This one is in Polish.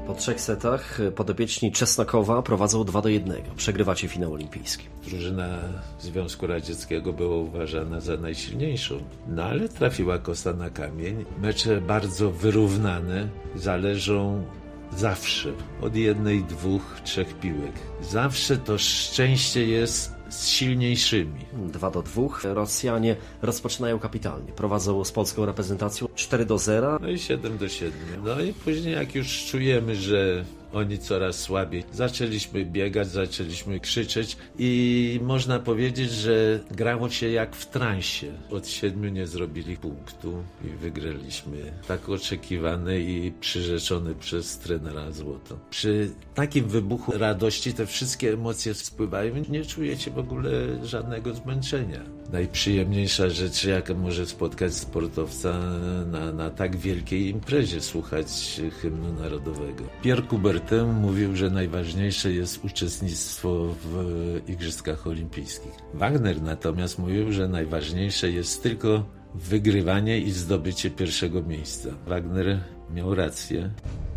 Po 3 setach podopieczni Czesnakowa prowadzą 2-1. Przegrywacie finał olimpijski. Drużyna Związku Radzieckiego była uważana za najsilniejszą. No ale trafiła kosa na kamień. Mecze bardzo wyrównane. Zależą zawsze od 1, 2, 3 piłek. Zawsze to szczęście jest z silniejszymi. 2-2. Rosjanie rozpoczynają kapitalnie. Prowadzą z polską reprezentacją 4-0. No i 7-7. No i później jak już czujemy, że oni coraz słabiej. Zaczęliśmy biegać, zaczęliśmy krzyczeć i można powiedzieć, że grało się jak w transie. Od 7 nie zrobili punktu i wygraliśmy. Tak oczekiwane i przyrzeczone przez trenera złoto. Przy takim wybuchu radości te wszystkie emocje spływają i nie czujecie w ogóle żadnego zmęczenia. Najprzyjemniejsza rzecz, jaka może spotkać sportowca na tak wielkiej imprezie, słuchać hymnu narodowego. Pierre Coubertin mówił, że najważniejsze jest uczestnictwo w Igrzyskach Olimpijskich. Wagner natomiast mówił, że najważniejsze jest tylko wygrywanie i zdobycie pierwszego miejsca. Wagner miał rację.